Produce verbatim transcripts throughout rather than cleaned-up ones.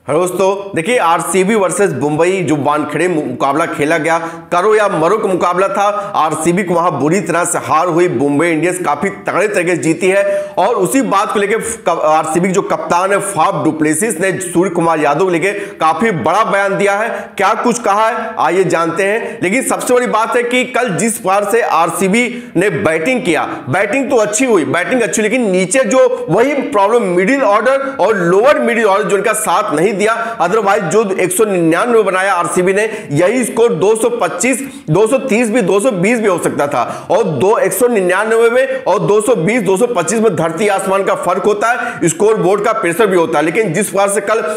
Hello दोस्तों, देखिए RCB versus Mumbai जो वानखेड़े मुकाबला खेला गया, करो या मरो का मुकाबला था। आरसीबी को वहां बुरी तरह से हार हुई। मुंबई इंडियंस काफी तगड़े तरीके से जीती है और उसी बात को लेकर आरसीबी जो कप्तान है फाफ डु प्लेसिस ने सूर्य कुमार यादव को लेकर काफी बड़ा बयान दिया है। क्या कुछ कहा है आइए जानते हैं। लेकिन सबसे बड़ी बात है कि कल जिस प्रकार से आरसीबी ने बैटिंग किया, बैटिंग तो अच्छी हुई, बैटिंग अच्छी, लेकिन नीचे जो वही प्रॉब्लम मिडिल ऑर्डर और लोअर मिडिल ऑर्डर जो इनका साथ नहीं दिया। अदरवाइज जो एक सौ निन्यानवे बनाया आरसीबी ने, यही स्कोर दो सौ पच्चीस, दो सौ तीस भी, दो सौ बीस भी हो सकता था। और दो एक सौ निन्यानवे में और दो सौ बीस, दो सौ पच्चीस में धरती आसमान का फर्क होता है, स्कोर बोर्ड का प्रेशर भी होता है। लेकिन जिस प्रकार से कल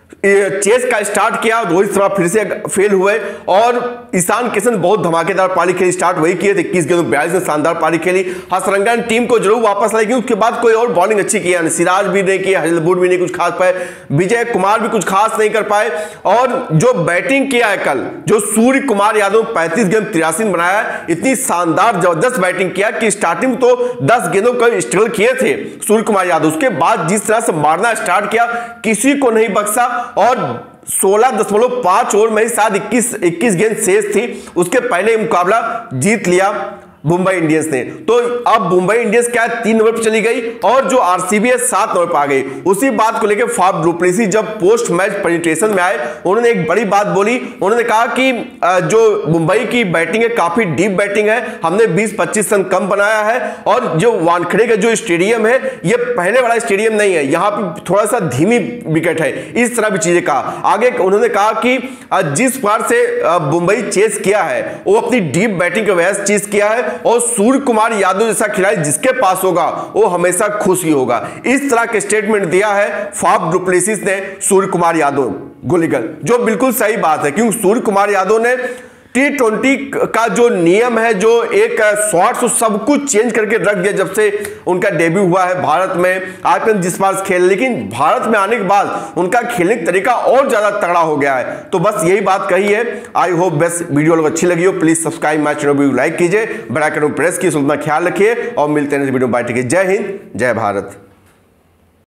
चेस का स्टार्ट किया, रोहित शर्मा फिर से फेल हुए और ईशान किशन बहुत धमाकेदार पारी खेली, स्टार्ट वही किए थे, इक्कीस गेंदों बयालीस में शानदार पारी खेली। हसरंगा ने टीम को जरूर वापस लाई, लेकिन उसके बाद कोई और बॉलिंग अच्छी किया नहीं। सिराज भी नहीं किया, हजलवुड भी नहीं कुछ खास पाए, विजय कुमार भी कुछ खास नहीं कर पाए। और जो बैटिंग किया है कल, जो सूर्य कुमार यादव पैंतीस गेंद तिरासी बनाया, इतनी शानदार जबरदस्त बैटिंग किया कि स्टार्टिंग तो दस गेंदों का स्ट्रगल किए थे सूर्य कुमार यादव, उसके बाद जिस तरह से मारना स्टार्ट किया किसी को नहीं बख्शा और सोलह दशमलव पांच ओवर में ही शायद इक्कीस इक्कीस गेंद शेष थी, उसके पहले मुकाबला जीत लिया मुंबई इंडियंस ने। तो अब मुंबई इंडियंस क्या है, तीन नंबर पर चली गई और जो आरसीबी है सात नंबर पर आ गई। उसी बात को लेकर फाफ डु प्लेसिस जब पोस्ट मैच प्रेजेंटेशन में आए, उन्होंने एक बड़ी बात बोली। उन्होंने कहा कि जो मुंबई की बैटिंग है काफी डीप बैटिंग है, हमने बीस पच्चीस रन कम बनाया है और जो वानखेड़े का जो स्टेडियम है ये पहले वाला स्टेडियम नहीं है, यहाँ पे थोड़ा सा धीमी विकेट है, इस तरह की चीजें कहा। आगे उन्होंने कहा कि जिस प्रकार से मुंबई चेस किया है वो अपनी डीप बैटिंग की वजह से चेस किया है और सूर्य कुमार यादव जैसा खिलाड़ी जिसके पास होगा वो हमेशा खुश ही होगा। इस तरह के स्टेटमेंट दिया है फाफ डु प्लेसिस ने सूर्य कुमार यादव को लेकर, जो बिल्कुल सही बात है, क्योंकि सूर्य कुमार यादव ने टी ट्वेंटी का जो नियम है, जो एक शॉट्स सब कुछ चेंज करके रख दिया जब से उनका डेब्यू हुआ है भारत में। आज जिस बार खेल, लेकिन भारत में आने के बाद उनका खेलने का तरीका और ज्यादा तगड़ा हो गया है। तो बस यही बात कही है। आई होप बेस्ट वीडियो लोग अच्छी लगी हो, please subscribe my channel, video like कीजिए, बेल आइकन प्रेस कीजिए, अपना ख्याल रखिए और मिलते हैं इस वीडियो में। बाय, जय हिंद, जय भारत।